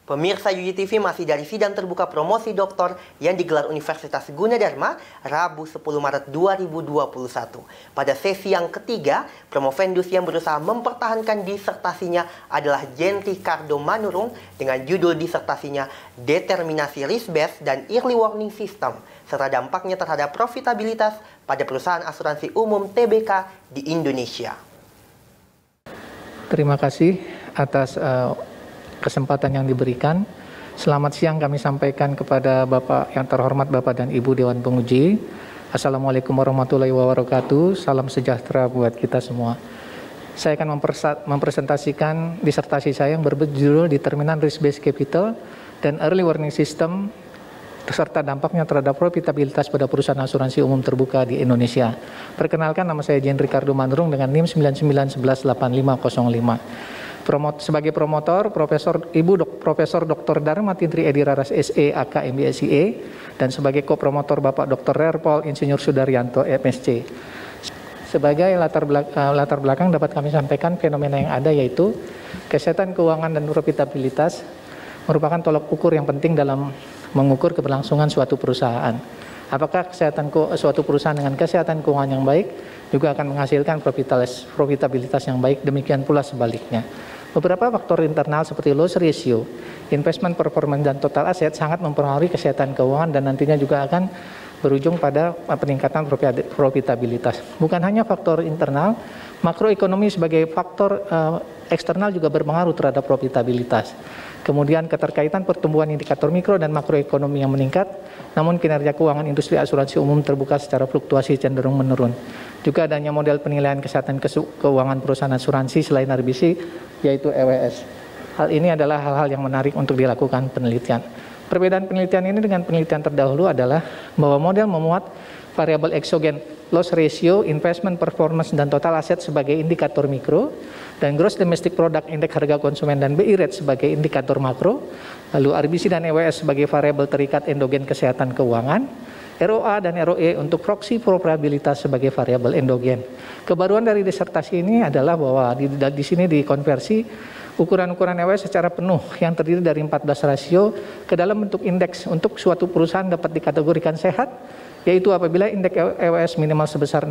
Pemirsa UJ TV masih dari sidang terbuka promosi doktor yang digelar Universitas Gunadarma Rabu 10 Maret 2021. Pada sesi yang ketiga, promovendus yang berusaha mempertahankan disertasinya adalah Jentri Kardomanurung dengan judul disertasinya Determinasi Risk Based dan Early Warning System, serta dampaknya terhadap profitabilitas pada perusahaan asuransi umum TBK di Indonesia. Terima kasih atas kesempatan yang diberikan. Selamat siang kami sampaikan kepada Bapak yang terhormat Bapak dan Ibu Dewan Penguji. Assalamualaikum warahmatullahi wabarakatuh. Salam sejahtera buat kita semua. Saya akan mempresentasikan disertasi saya yang berjudul Determinan Risk Based Capital dan Early Warning System serta dampaknya terhadap profitabilitas pada perusahaan asuransi umum terbuka di Indonesia. Perkenalkan, nama saya Jentri Kardomanurung dengan NIM 99118505. Sebagai promotor, Profesor Dr. Dharma Tindri Edi Raras SE AK MBSIE, dan sebagai kopromotor Bapak Dr. Rerpol Insinyur Sudaryanto MSc. Sebagai latar belakang dapat kami sampaikan fenomena yang ada, yaitu kesehatan keuangan dan profitabilitas merupakan tolak ukur yang penting dalam mengukur keberlangsungan suatu perusahaan. Apakah kesehatan suatu perusahaan dengan kesehatan keuangan yang baik juga akan menghasilkan profitabilitas yang baik, demikian pula sebaliknya. Beberapa faktor internal seperti loss ratio, investment performance, dan total aset sangat mempengaruhi kesehatan keuangan dan nantinya juga akan berujung pada peningkatan profitabilitas. Bukan hanya faktor internal, makroekonomi sebagai faktor eksternal juga berpengaruh terhadap profitabilitas. Kemudian keterkaitan pertumbuhan indikator mikro dan makroekonomi yang meningkat, namun kinerja keuangan industri asuransi umum terbuka secara fluktuasi cenderung menurun. Juga adanya model penilaian kesehatan keuangan perusahaan asuransi selain RBC, yaitu EWS. Hal ini adalah hal-hal yang menarik untuk dilakukan penelitian. Perbedaan penelitian ini dengan penelitian terdahulu adalah bahwa model memuat variabel eksogen loss ratio, investment performance, dan total aset sebagai indikator mikro, dan gross domestic product indeks harga konsumen dan BI rate sebagai indikator makro, lalu RBC dan EWS sebagai variabel terikat endogen kesehatan keuangan, ROA dan ROE untuk proksi probabilitas sebagai variabel endogen. Kebaruan dari disertasi ini adalah bahwa di sini dikonversi ukuran-ukuran EWS secara penuh yang terdiri dari 14 rasio ke dalam bentuk indeks untuk suatu perusahaan dapat dikategorikan sehat, yaitu apabila indeks EWS minimal sebesar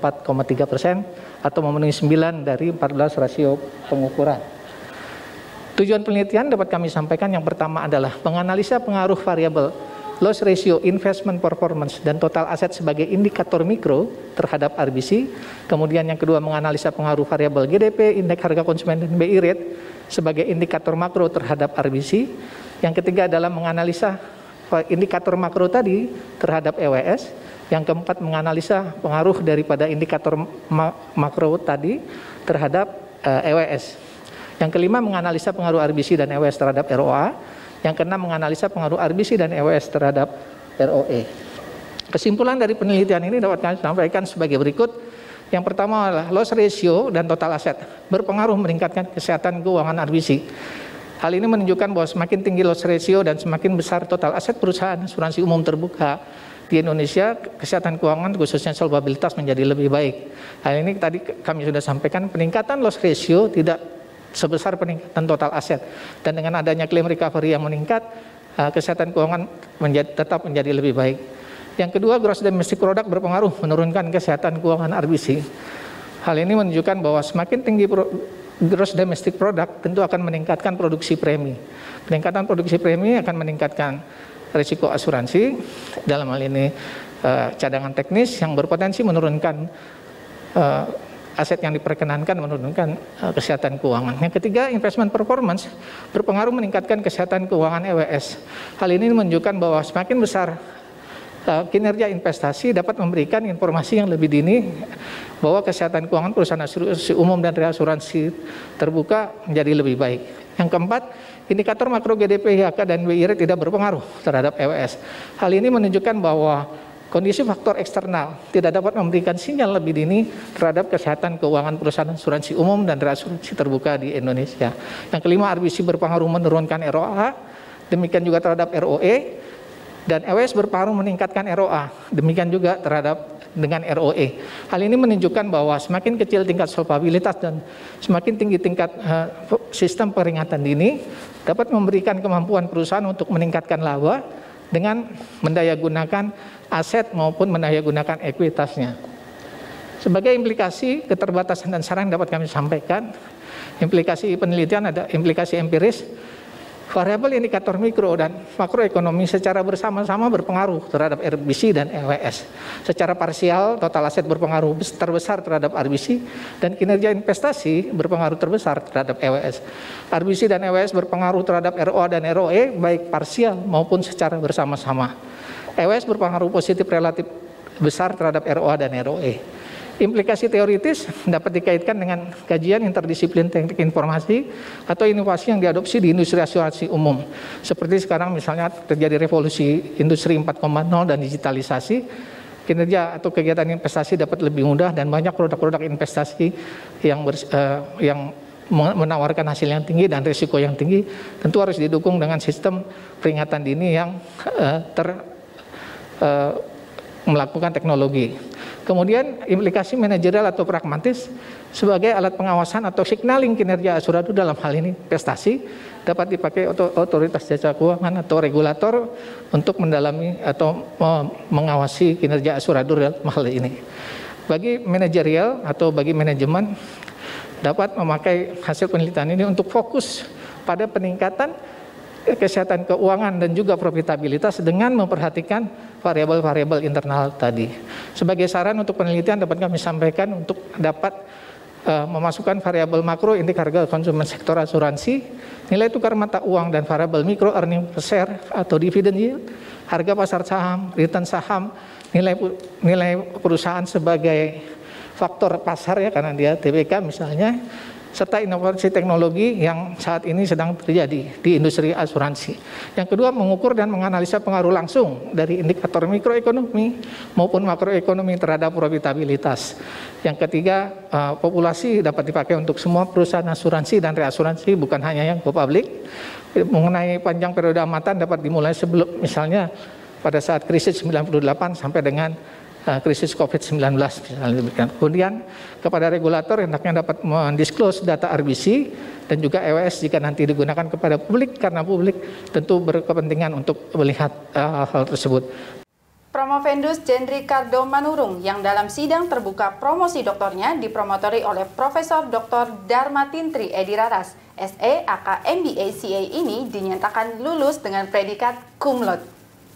64,3% atau memenuhi 9 dari 14 rasio pengukuran. Tujuan penelitian dapat kami sampaikan, yang pertama adalah menganalisa pengaruh variabel loss ratio, investment performance, dan total aset sebagai indikator mikro terhadap RBC. Kemudian yang kedua, menganalisa pengaruh variabel GDP, indeks harga konsumen, dan BI rate sebagai indikator makro terhadap RBC. Yang ketiga adalah menganalisa indikator makro tadi terhadap EWS. Yang keempat, menganalisa pengaruh daripada indikator makro tadi terhadap EWS. Yang kelima, menganalisa pengaruh RBC dan EWS terhadap ROA. Yang keenam, menganalisa pengaruh RBC dan EWS terhadap ROE. Kesimpulan dari penelitian ini dapat kami sampaikan sebagai berikut. Yang pertama adalah loss ratio dan total aset berpengaruh meningkatkan kesehatan keuangan RBC. Hal ini menunjukkan bahwa semakin tinggi loss ratio dan semakin besar total aset perusahaan asuransi umum terbuka di Indonesia, kesehatan keuangan khususnya solvabilitas menjadi lebih baik. Hal ini tadi kami sudah sampaikan, peningkatan loss ratio tidak sebesar peningkatan total aset, dan dengan adanya klaim recovery yang meningkat, kesehatan keuangan tetap menjadi lebih baik. Yang kedua, gross domestic product berpengaruh menurunkan kesehatan keuangan RBC. Hal ini menunjukkan bahwa semakin tinggi gross domestic product tentu akan meningkatkan produksi premi. Peningkatan produksi premi akan meningkatkan risiko asuransi, dalam hal ini cadangan teknis yang berpotensi menurunkan aset yang diperkenankan, menurunkan kesehatan keuangan. Yang ketiga, investment performance berpengaruh meningkatkan kesehatan keuangan EWS. Hal ini menunjukkan bahwa semakin besar kinerja investasi dapat memberikan informasi yang lebih dini bahwa kesehatan keuangan perusahaan asuransi umum dan reasuransi terbuka menjadi lebih baik. Yang keempat, indikator makro GDP, IHK, dan BI rate tidak berpengaruh terhadap EWS. Hal ini menunjukkan bahwa kondisi faktor eksternal tidak dapat memberikan sinyal lebih dini terhadap kesehatan keuangan perusahaan asuransi umum dan reasuransi terbuka di Indonesia. Yang kelima, RBC berpengaruh menurunkan ROA, demikian juga terhadap ROE, dan EWS berpengaruh meningkatkan ROA, demikian juga dengan ROE. Hal ini menunjukkan bahwa semakin kecil tingkat solvabilitas dan semakin tinggi tingkat sistem peringatan dini, dapat memberikan kemampuan perusahaan untuk meningkatkan laba dengan mendayagunakan aset maupun mendayagunakan ekuitasnya. Sebagai implikasi keterbatasan dan saran dapat kami sampaikan, implikasi penelitian ada implikasi empiris, variabel indikator mikro dan makroekonomi secara bersama-sama berpengaruh terhadap RBC dan EWS. Secara parsial, total aset berpengaruh terbesar terhadap RBC dan kinerja investasi berpengaruh terbesar terhadap EWS. RBC dan EWS berpengaruh terhadap ROA dan ROE baik parsial maupun secara bersama-sama. EWS berpengaruh positif relatif besar terhadap ROA dan ROE. Implikasi teoritis dapat dikaitkan dengan kajian interdisiplin teknik informasi atau inovasi yang diadopsi di industri asuransi umum. Seperti sekarang misalnya terjadi revolusi industri 4.0 dan digitalisasi, kinerja atau kegiatan investasi dapat lebih mudah dan banyak produk-produk investasi yang menawarkan hasil yang tinggi dan risiko yang tinggi, tentu harus didukung dengan sistem peringatan dini yang melakukan teknologi. Kemudian implikasi manajerial atau pragmatis sebagai alat pengawasan atau signaling kinerja asuransi dalam hal ini investasi dapat dipakai otoritas jasa keuangan atau regulator untuk mendalami atau mengawasi kinerja asuransi dalam hal ini. Bagi manajerial atau bagi manajemen dapat memakai hasil penelitian ini untuk fokus pada peningkatan kesehatan keuangan dan juga profitabilitas dengan memperhatikan variabel-variabel internal tadi. Sebagai saran untuk penelitian dapat kami sampaikan untuk dapat memasukkan variabel makro indeks harga konsumen sektor asuransi, nilai tukar mata uang dan variabel mikro earning per share atau dividend yield, harga pasar saham, return saham, nilai perusahaan sebagai faktor pasar ya karena dia TBK misalnya, serta inovasi teknologi yang saat ini sedang terjadi di industri asuransi. Yang kedua, mengukur dan menganalisa pengaruh langsung dari indikator mikroekonomi maupun makroekonomi terhadap profitabilitas. Yang ketiga, populasi dapat dipakai untuk semua perusahaan asuransi dan reasuransi, bukan hanya yang go public. Mengenai panjang periode amatan dapat dimulai sebelum misalnya pada saat krisis 98 sampai dengan krisis COVID-19 misalnya. Kemudian kepada regulator hendaknya dapat mendisclose data RBC dan juga EWS jika nanti digunakan kepada publik karena publik tentu berkepentingan untuk melihat hal tersebut. Promovendus Jendri Cardo Manurung yang dalam sidang terbuka promosi doktornya dipromotori oleh Profesor Dr. Dharma Tintri Edi Raras, SE, AK, MBA, CA ini dinyatakan lulus dengan predikat cum laude.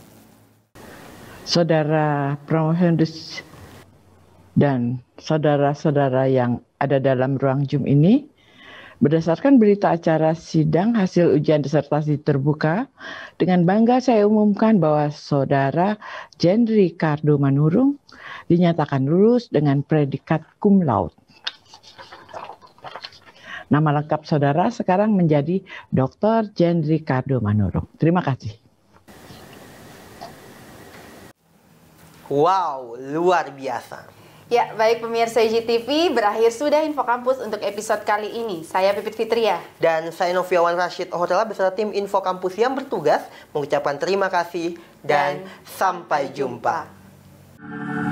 Saudara Promovendus dan saudara-saudara yang ada dalam ruang Zoom ini, berdasarkan berita acara sidang hasil ujian disertasi terbuka, dengan bangga saya umumkan bahwa Saudara Jendri Cardo Manurung dinyatakan lulus dengan predikat cum laude. Nama lengkap saudara sekarang menjadi Dr. Jendri Cardo Manurung. Terima kasih. Wow, luar biasa. Ya, baik pemirsa IGTV, berakhir sudah Info Kampus untuk episode kali ini. Saya Pipit Fitria. Dan saya Noviawan Rashid Ohotela beserta tim Info Kampus yang bertugas mengucapkan terima kasih dan sampai jumpa.